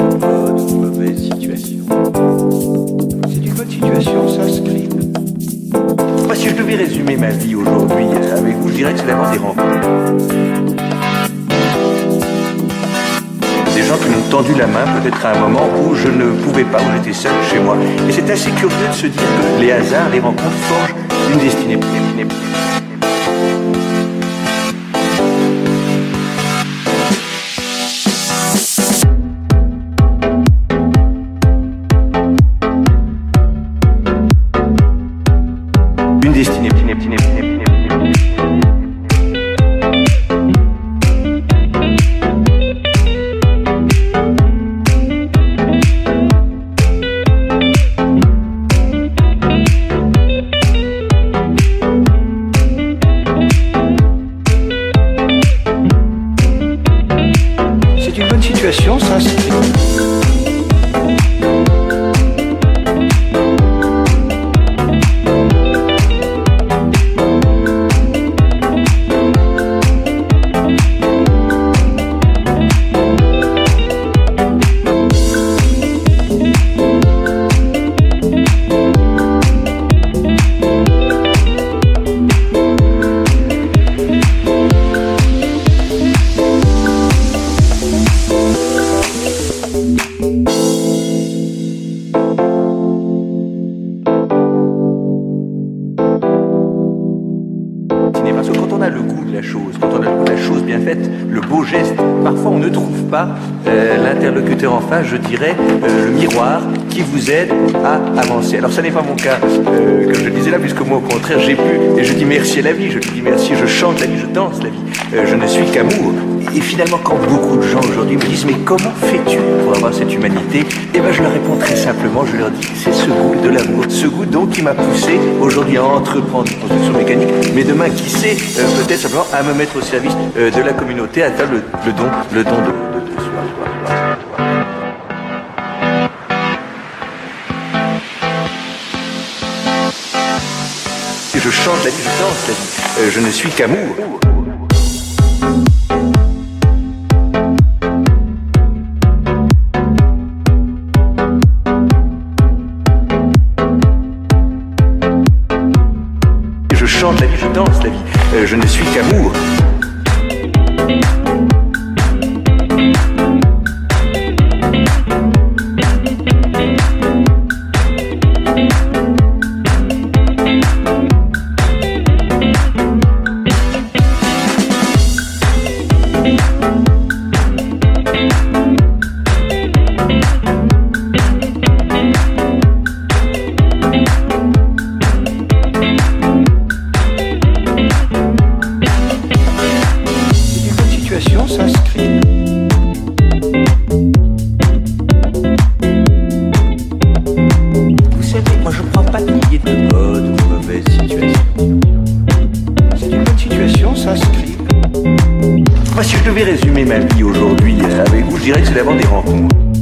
bonne ou mauvaise situation. C'est une bonne situation, ça, Scribe. Moi, si je devais résumer ma vie aujourd'hui avec vous, je dirais que c'est d'avoir des rencontres. Des gens qui m'ont tendu la main peut-être à un moment où je ne pouvais pas, où j'étais seul chez moi. Et c'est assez curieux de se dire que les hasards, les rencontres forgent une destinée. Une destinée. C'est une bonne situation, ça, parce que quand on a le goût de la chose, quand on a le goût de la chose bien faite, le beau geste, parfois on ne trouve pas l'interlocuteur en face, je dirais, le miroir qui vous aide à avancer. Alors ça n'est pas mon cas, comme je le disais là, puisque moi au contraire j'ai pu, et je dis merci à la vie, je lui dis merci, je chante la vie, je danse la vie, je ne suis qu'amour. Et finalement, quand beaucoup de gens aujourd'hui me disent mais comment fais-tu pour avoir cette humanité, eh bien je leur réponds très simplement, je leur dis c'est ce goût de l'amour, ce goût donc qui m'a poussé aujourd'hui à entreprendre une construction mécanique, mais demain qui sait, peut-être simplement à me mettre au service de la communauté, à faire le don de soi. Et je chante la vie, je danse la vie, je ne suis qu'amour. Je chante la vie, je danse la vie, je ne suis qu'amour. S'inscrit. Vous savez, moi je ne prends pas de billet de bonne ou mauvaise situation. C'est une bonne situation, s'inscrit. Moi, si je devais résumer ma vie aujourd'hui avec vous, je dirais que c'est d'avoir des rencontres.